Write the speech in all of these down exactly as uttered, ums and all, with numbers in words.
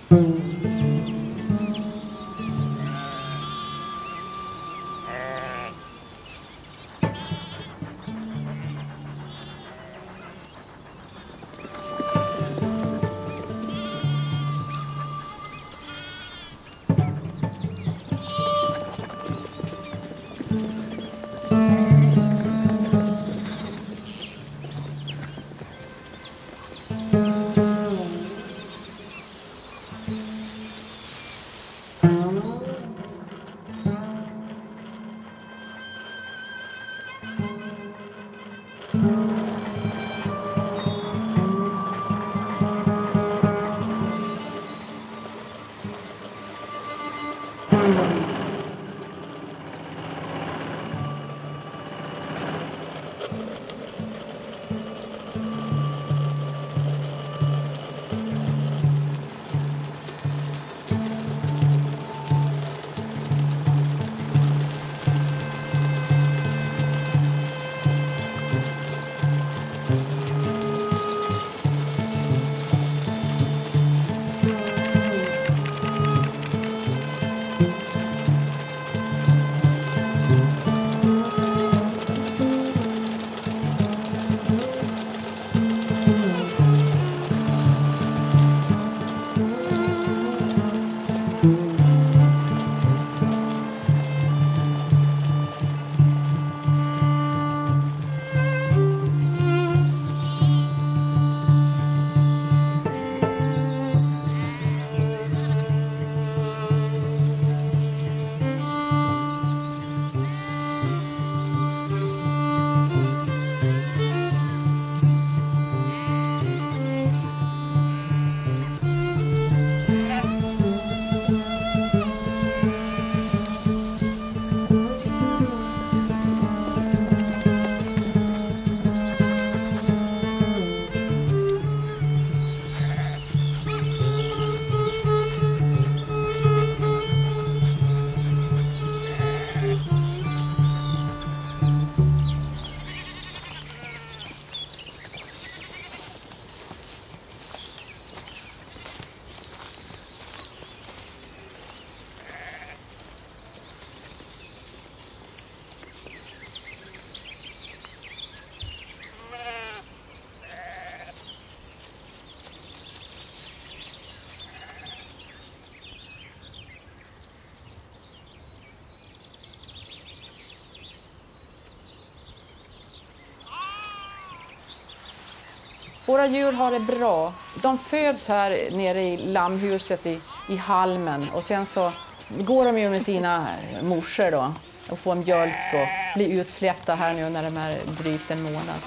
Våra djur har det bra. De föds här nere i lammhuset i, i halmen och sen så går de ju med sina morsor då och får mjölk och blir utsläppta här nu när de är drygt en månad.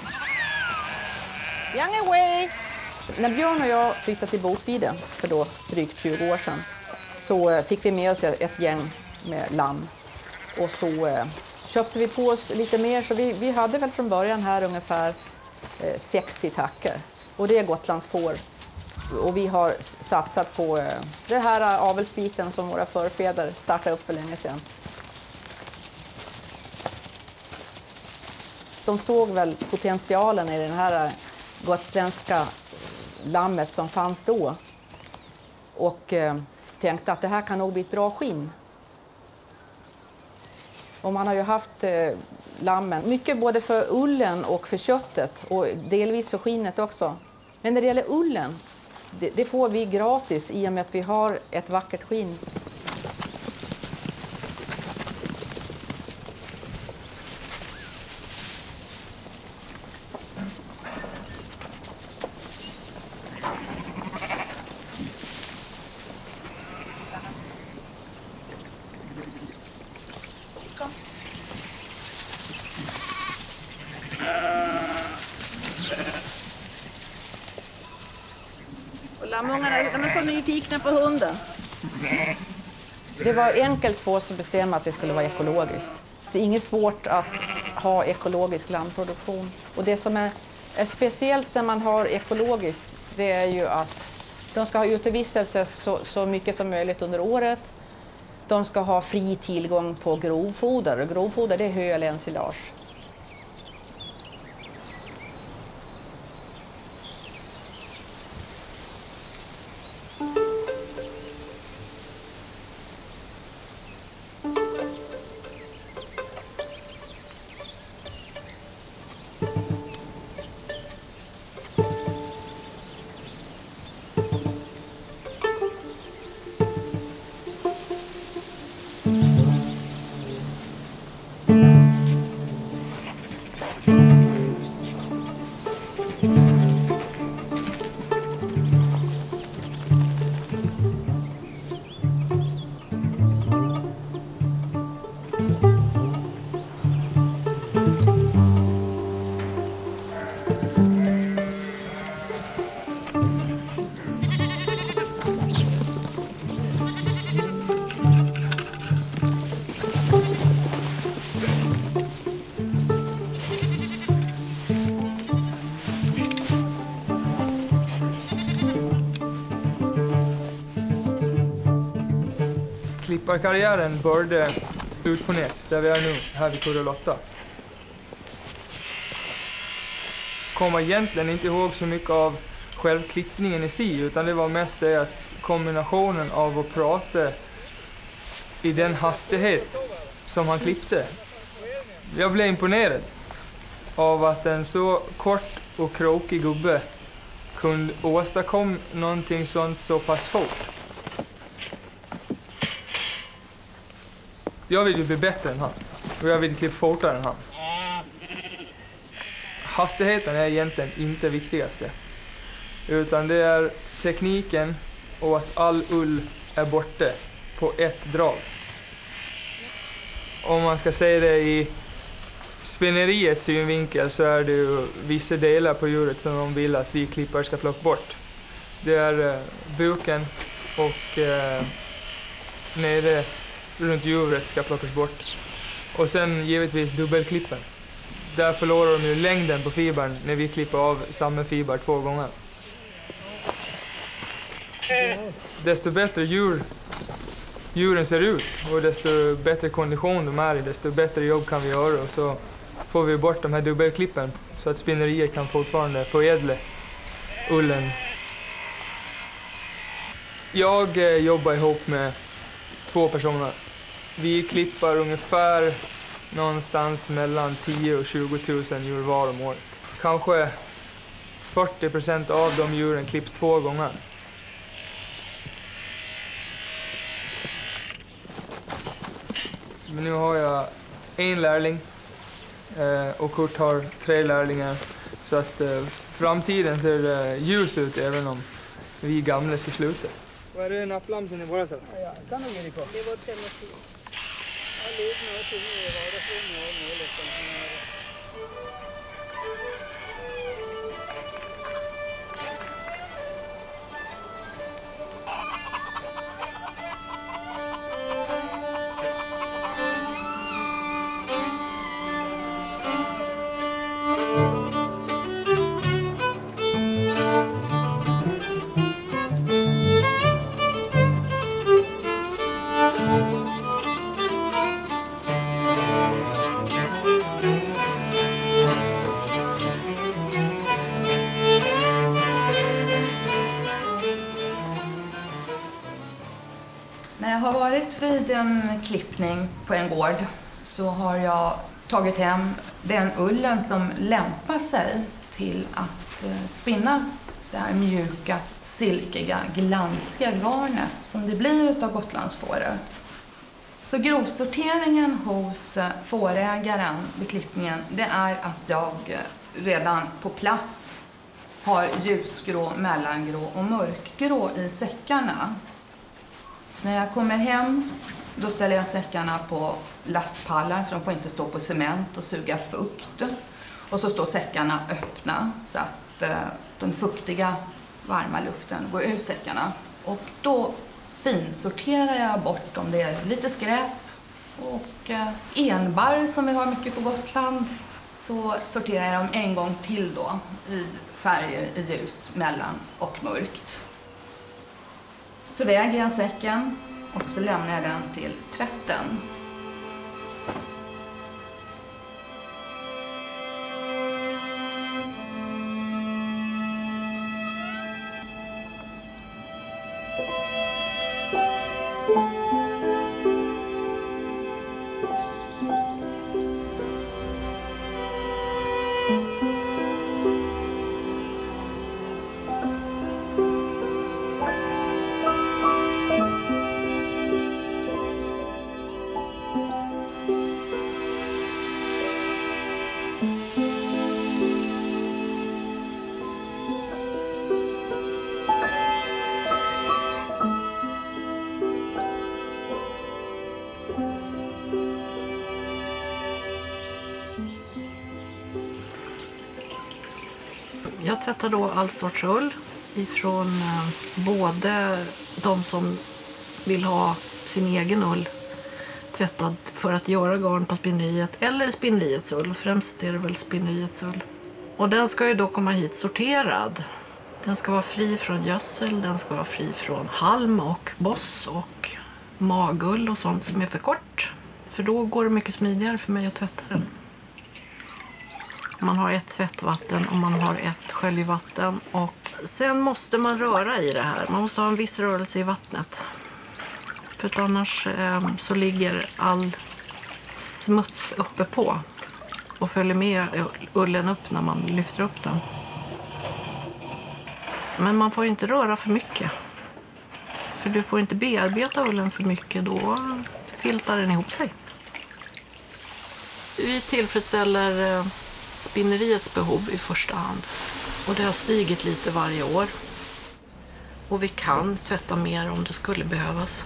Young away! När Björn och jag flyttade till Botvide för då drygt tjugo år sedan så fick vi med oss ett gäng med lamm och så eh, köpte vi på oss lite mer så vi, vi hade väl från början här ungefär sextio tackor och det är Gotlands får och vi har satsat på eh, det här avelsbiten som våra förfäder startade upp för länge sedan. De såg väl potentialen i den här gotländska lammet som fanns då och eh, tänkte att det här kan nog bli ett bra skinn. Och man har ju haft eh, lammen, mycket både för ullen och för köttet och delvis för skinnet också. Men när det gäller ullen, det, det får vi gratis i och med att vi har ett vackert skinn. Lammungarna, de är så nyfikna på hunden. Det var enkelt för oss att bestämma att det skulle vara ekologiskt. Det är inget svårt att ha ekologisk lammproduktion. Och det som är, är speciellt när man har ekologiskt, det är ju att de ska ha utevistelse så, så mycket som möjligt under året. De ska ha fri tillgång på grovfoder. Och grovfoder det är hö eller ensilage. klipparkarriären började ut på Näs, där vi är nu, här vid Kurralotta. Kommer egentligen inte ihåg så mycket av själv klippningen i sig, utan det var mest det att kombinationen av att prata i den hastighet som han klippte. Jag blev imponerad av att en så kort och krokig gubbe kunde åstadkomma någonting sånt så pass fort. Jag vill ju bli bättre än han, och jag vill klippa fortare än han. Hastigheten är egentligen inte viktigaste, utan det är tekniken och att all ull är borta på ett drag. Om man ska säga det i spinneriets synvinkel, så är det ju vissa delar på djuret som de vill att vi klippare ska plocka bort. Det är eh, buken och eh, nere runt djuret ska plockas bort. Och sen givetvis dubbelklippen. Där förlorar de ju längden på fibern när vi klipper av samma fiber två gånger. Desto bättre djur djuren ser ut och desto bättre kondition de är i, desto bättre jobb kan vi göra, och så får vi bort de här dubbelklippen så att spinnerier kan fortfarande förädla ullen. Jag eh, jobbar ihop med två personer. Vi klippar ungefär någonstans mellan tio och tjugo tusen djur var om året. Kanske fyrtio procent av de djuren klipps två gånger. Men nu har jag en lärling och Kurt har tre lärlingar. Så att framtiden ser ljus ut även om vi gamla ska sluta. Vad är det, napplamsen i våra sätt? Ja, kan du ge dig på? Det var telefonen. Jag lever med att det är vardagsrummet och möjligt. När jag har varit vid en klippning på en gård så har jag tagit hem den ullen som lämpar sig till att spinna det här mjuka, silkiga, glansiga garnet som det blir utav gotlandsfåret. Så grovsorteringen hos fårägaren vid klippningen, det är att jag redan på plats har ljusgrå, mellangrå och mörkgrå i säckarna. Så när jag kommer hem, då ställer jag säckarna på lastpallar, för de får inte stå på cement och suga fukt. Och så står säckarna öppna så att eh, den fuktiga, varma luften går ur säckarna. Och då finsorterar jag bort om det är lite skräp. Och eh, enbarr som vi har mycket på Gotland, så sorterar jag dem en gång till då i färger i ljust, mellan och mörkt. Så väger jag säcken och så lämnar jag den till tvätten. Jag tvättar då all sorts ull ifrån eh, både de som vill ha sin egen ull tvättad för att göra garn på spinneriet eller spinneriets ull. Främst är det väl spinneriets ull. Och den ska ju då komma hit sorterad. Den ska vara fri från gödsel, den ska vara fri från halm och boss och magull och sånt som är för kort. För då går det mycket smidigare för mig att tvätta den. Man har ett tvättvatten och man har ett sköljvatten. Och sen måste man röra i det här. Man måste ha en viss rörelse i vattnet. För att annars eh, så ligger all smuts uppe på. Och följer med ullen upp när man lyfter upp den. Men man får inte röra för mycket. För du får inte bearbeta ullen för mycket, då filtar den ihop sig. Vi tillfredsställer spinneriets behov i första hand. Och det har stigit lite varje år. Och vi kan tvätta mer om det skulle behövas.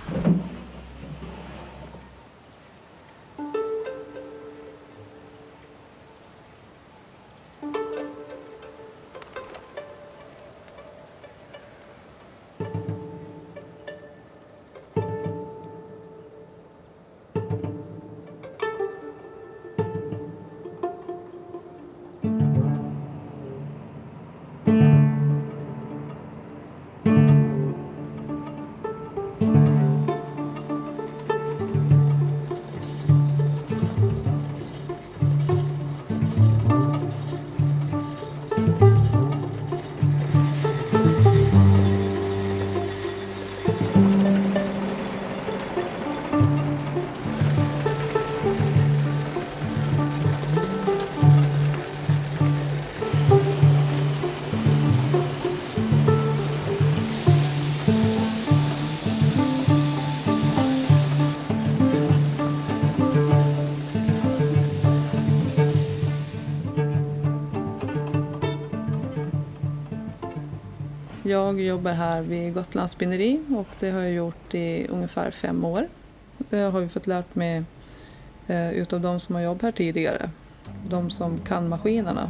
Jag jobbar här vid Gotlands spinneri och det har jag gjort i ungefär fem år. Det har vi fått lärt mig eh, utav de som har jobbat här tidigare. De som kan maskinerna.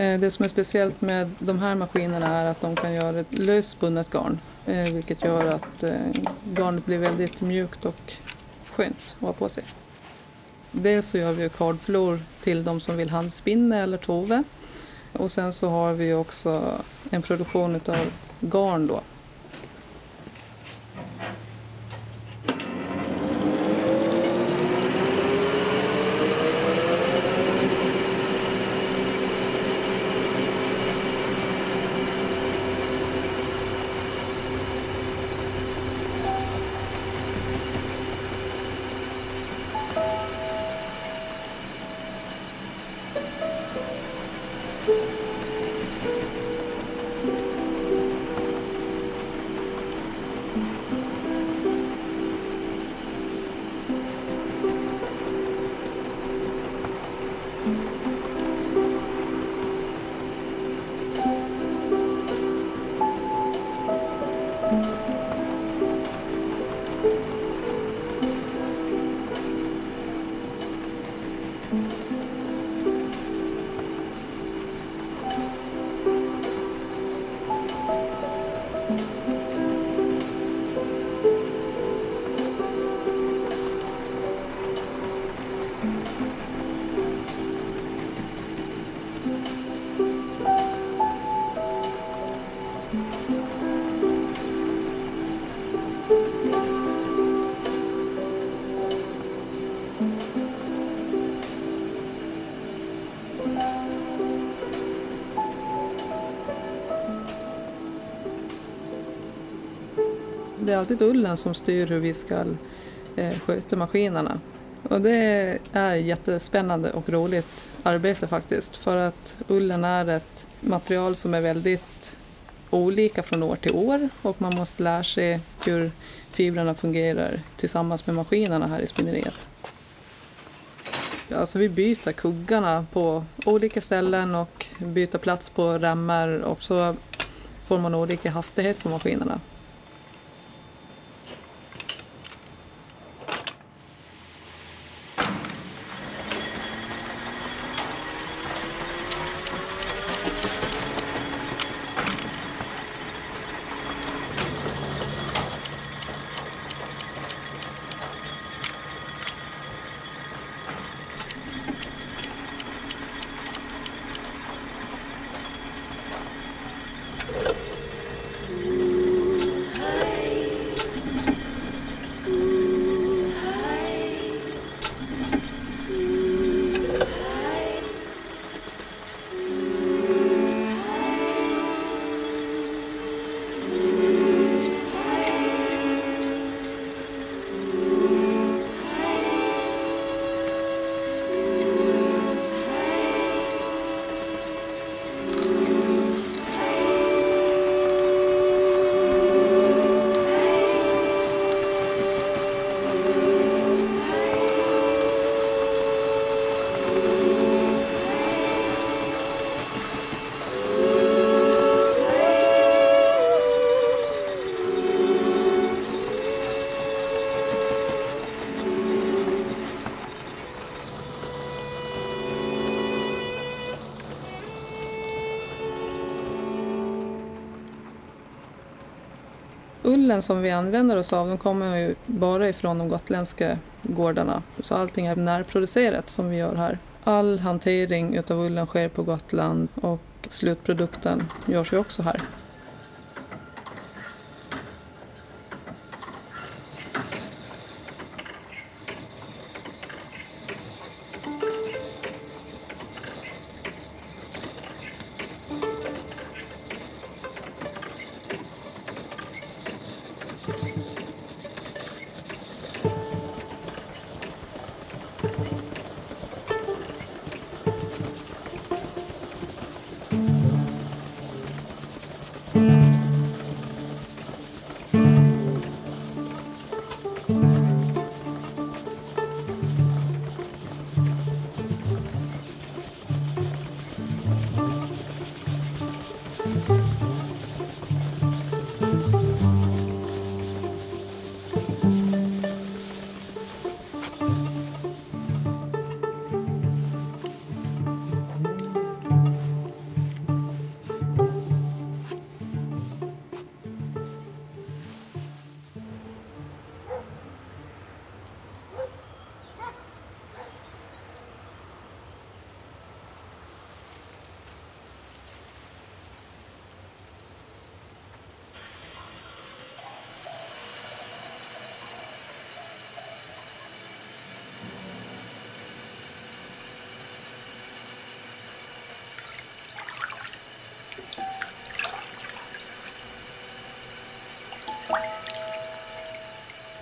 Det som är speciellt med de här maskinerna är att de kan göra ett lösbundet garn, vilket gör att garnet blir väldigt mjukt och skönt att ha på sig. Dels så gör vi kardflor till de som vill handspinna eller tove, och sen så har vi också en produktion av garn då. Det är alltid ullen som styr hur vi ska eh, sköta maskinerna. Och det är jättespännande och roligt arbete faktiskt. För att ullen är ett material som är väldigt olika från år till år. Och man måste lära sig hur fibrerna fungerar tillsammans med maskinerna här i spinneriet. Alltså vi byter kuggarna på olika ställen och byter plats på remmar. Och så får man olika hastighet på maskinerna. Ullen som vi använder oss av, de kommer ju bara ifrån de gotländska gårdarna. Så allting är närproducerat som vi gör här. All hantering utav ullen sker på Gotland och slutprodukten görs ju också här.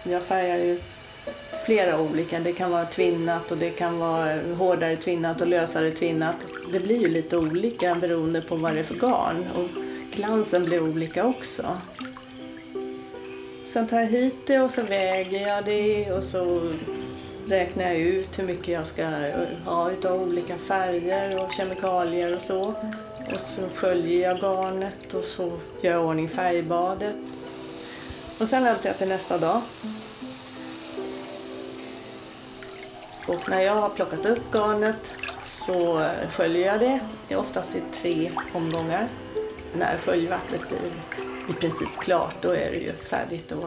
Jag färgar ju flera olika. Det kan vara tvinnat och det kan vara hårdare tvinnat och lösare tvinnat. Det blir ju lite olika beroende på vad det är för garn. Och glansen blir olika också. Sen tar jag hit det och så väger jag det och så räknar jag ut hur mycket jag ska ha utav olika färger och kemikalier och så. Och så sköljer jag garnet och så gör jag ordning färgbadet. Och sen väntar jag till nästa dag. Och när jag har plockat upp garnet så sköljer jag det, oftast i tre omgångar. När sköljvattnet blir i princip klart, då är det ju färdigt då.